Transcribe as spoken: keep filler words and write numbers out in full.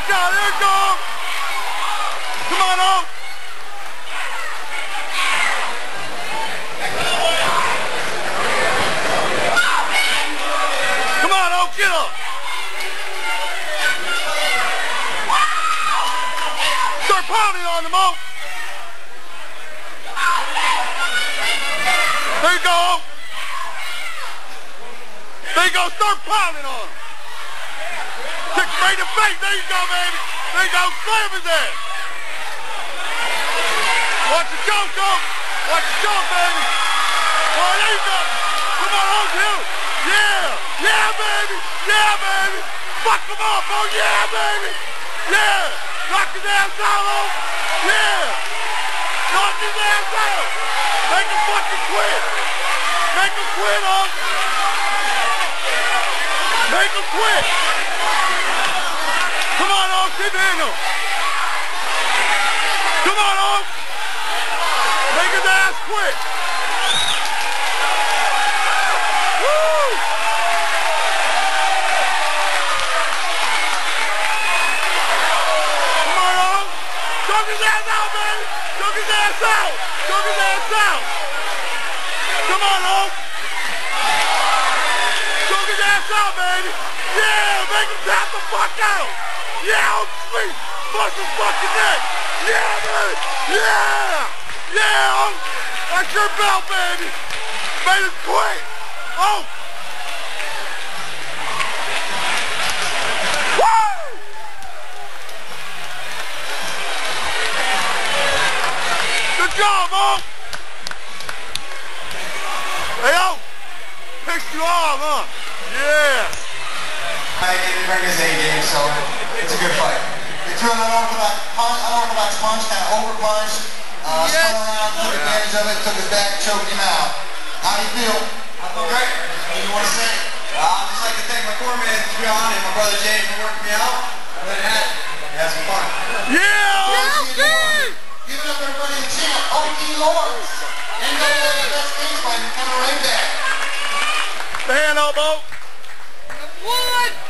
go, there you go. Come on, oh. Come on, oh, get up. Start pounding on them, oh. There you go. There you go, start pounding on him. Kick right in the face, there you go, baby. There you go, slam his ass. Watch it go, go. Watch it go, baby. Oh, there you go. Come on, hold you. Yeah, yeah, baby. Yeah, baby. Fuck him up, oh, yeah, baby. Yeah. Knock his ass out, oh. Yeah. Knock his ass out. Make him fucking quit. Make him quit, oh. Make him quit. Come on, oh, keep hitting him. Come on, oh. Make his ass quit. Woo! Come on, oh. Choke his ass out, baby. Choke his ass out. Choke his ass out. Come on, oh. Choke his ass out, baby. Yeah, make him tap the fuck out. Yeah, on sleep. Bust his fucking neck. Yeah, baby. Yeah. Yeah, oh. That's your belt, baby. Made him quit. Oh. Woo! Good job, oh. Hey, oh. Pissed you off, huh? Yeah. I didn't bring his A game, so it's a good fight. He threw an unorthodox punch, unorthodox punch, kind of over punch, uh, yes. Spun around, took advantage of it, took his back, choked him out. How do you feel? I feel great. What do you want to say? Uh, I'd just like to thank my core man, John, and my brother Jay for working me out. I'm going to have had some fun. Yeah! Yeah! Give it up, everybody, the champ, O T Lawrence. N double A F S cage fighter coming right back. The hand elbow. What?